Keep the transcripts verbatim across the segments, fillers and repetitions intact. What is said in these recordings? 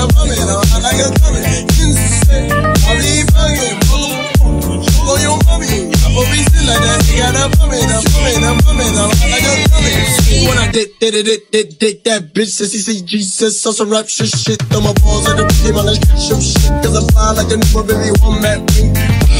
a bummy, I like a tummy. Insane, I'll be fucking, motherfucker. Show your mommy, I will be still like that. She got a bummy, a bummy, a bummy, I like a tummy. When I did, did, did, did, did that bitch, says he see Jesus, on some rap shit, shit. Throw my balls at the team, let's get some shit. Cause I fly like a nigga, baby, one mad wing.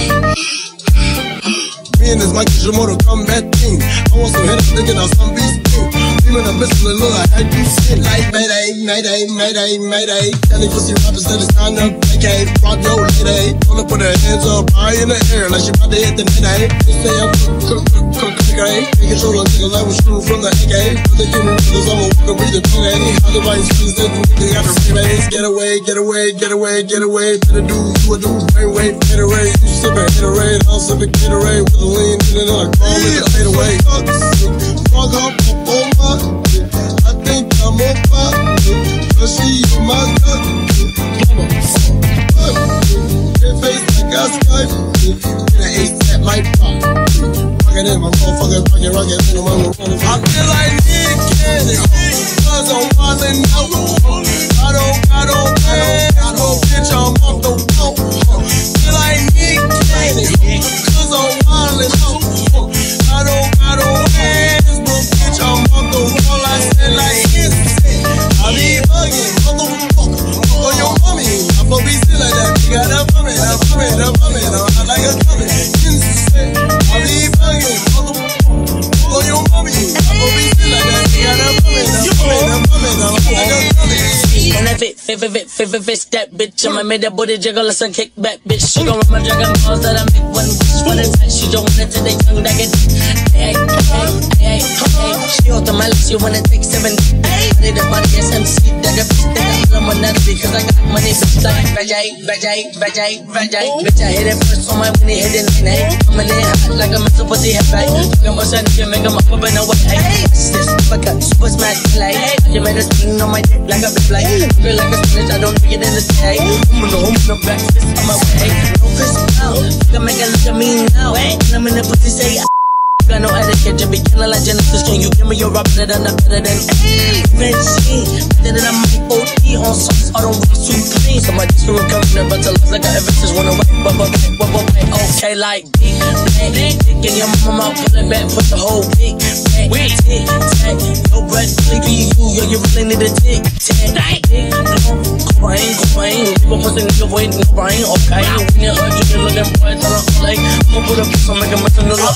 Me and this Mikey Shimoda combat team. I want some hitters thinking out some beast too. Beaming a missile and look like I do shit like Mayday, Mayday, Mayday, Mayday. Telling pussy rappers that it's time to vacate. Rob your lady. Pull up with her hands up high in the air like she about to hit the net. They say I'm cook, cook, cook, cook, okay. They control a nigga like we're shooting from the A K. But they give me brothers, I'm a walker, breathe the P A. How the right skills that they got the rebates. Get away, get away, get away, get away. Better do, you a do, wait, wait, get away. You sippin' Haterade, I'll sip a Gatorade with a lean in it on a crawl with a fade away. Fuck up on my dick. I think I'm on fire. But she in my gut. Get face like I Skype. Get an ace at my pop. Rockin' in my motherfucking rockin', rockin' in the motherfucking. I feel like Nick Cannon. Cause I'm wildin' out. I don't, I don't, I don't, I don't, bitch, I'm off the wall. Feel like Nick Cannon. Cause I'm wildin' out. I don't, I don't hands, but bitch, I'm off the wall. I said like insane. I be bugging, motherfucker. For your mommy, I'm supposed to be still like that. You got a bummy, a bummy, a bummy, I like a tummy. Insane. I be bugging, motherfucker. For your mommy, I'm supposed to be still like that. You got a bummy, a bummy, a bummy, I like a tummy. And I fit, fit, fit, fit, fit, fit, fit, that bitch. I'ma make that booty jiggle, let's kick back, bitch. She gon' run my dragon balls that I make one wish for the touch. She don't want it till they tongue that get. Hey, hey, hey, hey. She hold on my lips, you wanna take seven. Hey, ready to body S M C, that a bitch, that I'm on that because I got money, bitch. Like, vajay, vajay, vajay, vajay. Bitch, I hit it first on my winnie, hit it in, hey. I'm in it hot like a missile pussy head back. Talking about that nigga, make him up up in a way. Hey, this fucker, super smash, like. You made a spin on my dick like a big like. Feel like a spinach, I don't think it in the day. I'm gonna open the back, fist on my way. No fish out, you can make it look at me now. And I'm in the pussy say, I got no etiquette, you be killing like Genesis. Can you give me your rap better than the better than Genshin? Better than my O D on sauce, I don't rock too clean. So my dick will come in, but to look like I ever just wanna wait, but but wait, but but wait, okay, like dick, dick, dick in your mama mouth, pull it back, put the whole dick, wait, tick, tack, your breath, really be you, yo, you really need a tick, tack, dick, no, go rain, go rain, people pussy nigga waiting, go rain, okay, when you heard you, you looking boy, tell her, like, I'm gonna put a piece on, make a mess of noodle,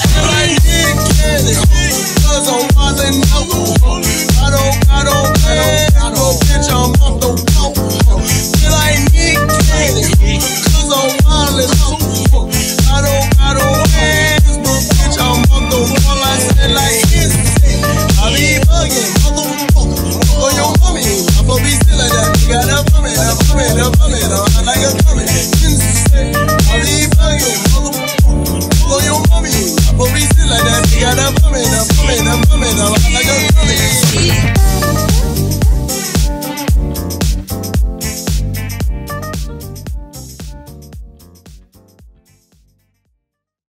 cause I'm wildin' out. I don't, I don't, I don't, I don't, bitch, I'm off the wall. Feel like Nick Cannon, cause I'm wildin' out. I don't, I don't hands, but bitch, I'm off the wall. I said like insane. I be bugging, motherfucker. For your mommy, I'm supposed to be still like that. You got a bummy, a bummy, a bummy, I like a tummy. Insane. I be bugging, motherfucker. For your mommy, I'm supposed to be still like that. You got a bummy, a bummy, a bummy, I like a